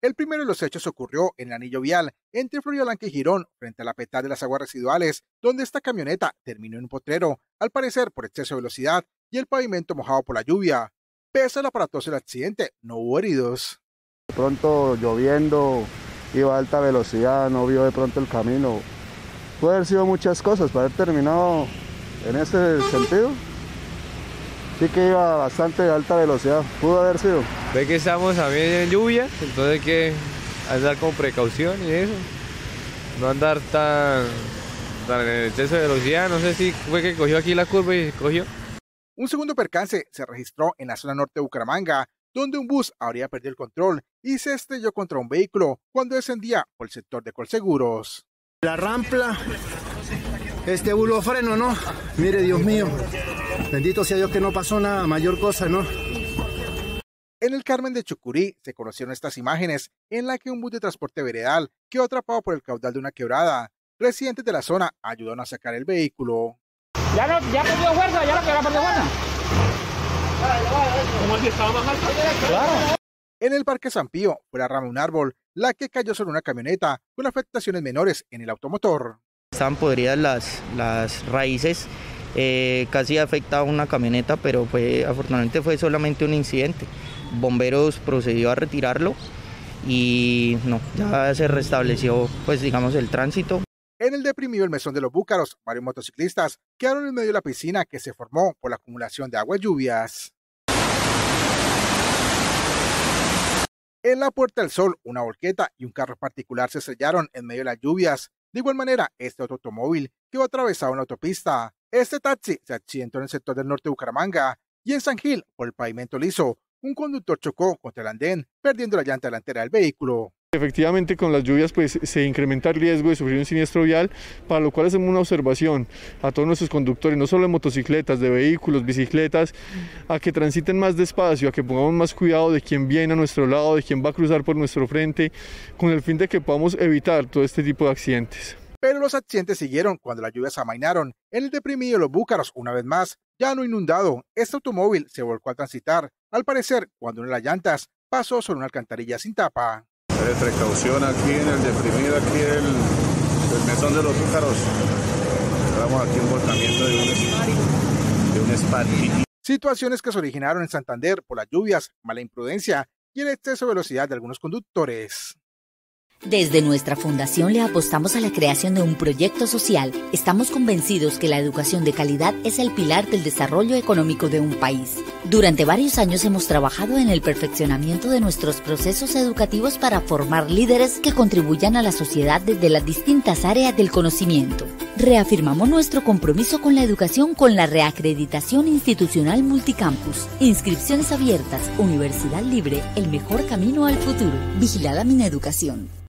El primero de los hechos ocurrió en el anillo vial entre Floridablanca y Girón, frente a la petada de las aguas residuales, donde esta camioneta terminó en un potrero, al parecer por exceso de velocidad y el pavimento mojado por la lluvia. Pese al aparatoso del accidente, no hubo heridos. De pronto lloviendo, iba a alta velocidad, no vio de pronto el camino. Puede haber sido muchas cosas para haber terminado en ese sentido. Sí que iba a bastante alta velocidad, pudo haber sido. Ve que estamos también en lluvia, entonces hay que andar con precaución y eso. No andar tan en exceso de velocidad, no sé si fue que cogió aquí la curva y cogió. Un segundo percance se registró en la zona norte de Bucaramanga, donde un bus habría perdido el control y se estrelló contra un vehículo cuando descendía por el sector de Colseguros. La rampla, este bulo freno, ¿no? Mire, Dios mío, bendito sea Dios que no pasó nada, mayor cosa, ¿no? En el Carmen de Chucurí se conocieron estas imágenes en la que un bus de transporte veredal quedó atrapado por el caudal de una quebrada. Residentes de la zona ayudaron a sacar el vehículo. Ya perdió fuerza, ya perdió fuerza. ¿Cómo es que estaba más alto? Claro. En el Parque San Pío fue la rama de un árbol la que cayó sobre una camioneta con afectaciones menores en el automotor. Estaban podridas las raíces, casi afectaba una camioneta, pero afortunadamente fue solamente un incidente. Bomberos procedió a retirarlo y ya se restableció digamos el tránsito. En el deprimido El Mesón de los Búcaros, varios motociclistas quedaron en medio de la piscina que se formó por la acumulación de agua y lluvias. En la Puerta del Sol, una volqueta y un carro particular se estrellaron en medio de las lluvias. De igual manera, este automóvil quedó atravesado en la autopista. Este taxi se accidentó en el sector del norte de Bucaramanga y en San Gil, por el pavimento liso, un conductor chocó contra el andén, perdiendo la llanta delantera del vehículo. Efectivamente, con las lluvias se incrementa el riesgo de sufrir un siniestro vial, para lo cual hacemos una observación a todos nuestros conductores, no solo de motocicletas, de vehículos, bicicletas, a que transiten más despacio, a que pongamos más cuidado de quién viene a nuestro lado, de quién va a cruzar por nuestro frente, con el fin de que podamos evitar todo este tipo de accidentes. Pero los accidentes siguieron cuando las lluvias amainaron. En el deprimido Los Búcaros, una vez más, ya no inundado, este automóvil se volcó a transitar, al parecer cuando una de las llantas pasó sobre una alcantarilla sin tapa. De precaución aquí en el deprimido, aquí el Mesón de los Búcaros. Estamos aquí un volcamiento de un SPAT. Situaciones que se originaron en Santander por las lluvias, mala imprudencia y el exceso de velocidad de algunos conductores. Desde nuestra fundación le apostamos a la creación de un proyecto social. Estamos convencidos que la educación de calidad es el pilar del desarrollo económico de un país. Durante varios años hemos trabajado en el perfeccionamiento de nuestros procesos educativos para formar líderes que contribuyan a la sociedad desde las distintas áreas del conocimiento. Reafirmamos nuestro compromiso con la educación con la reacreditación institucional multicampus. Inscripciones abiertas, Universidad Libre, el mejor camino al futuro. Vigilada Mineducación.